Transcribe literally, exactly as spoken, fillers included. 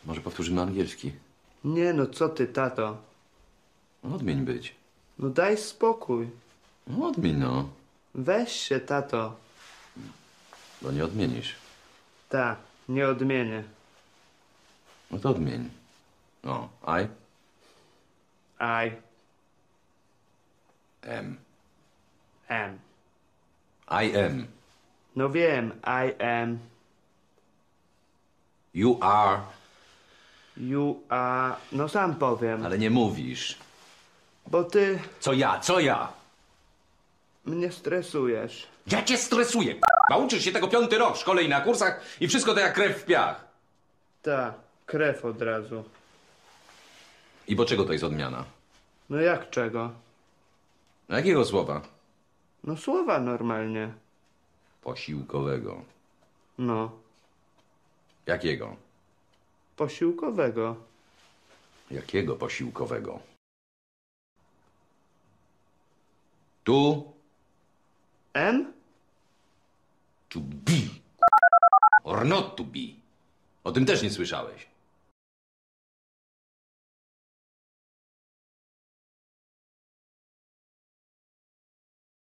Może powtórzymy angielski? Nie no, co ty, tato? No, odmień być. No daj spokój. No, odmień, no. Weź się, tato. Bo nie odmienisz. Ta, nie odmienię. No to odmień. No, I I am. am. I am. No wiem, I am. You are. You are... No sam powiem. Ale nie mówisz. Bo ty Co ja? Co ja? mnie stresujesz. Ja cię stresuję, k***a. Uczysz się tego piąty rok w szkole i na kursach i wszystko to jak krew w piach. Ta, krew od razu. I bo czego to jest odmiana? No jak czego? Jakiego słowa? No słowa normalnie. Posiłkowego. No, Jakiego? posiłkowego. Jakiego posiłkowego? Tu M? to be or not to be. O tym też nie słyszałeś.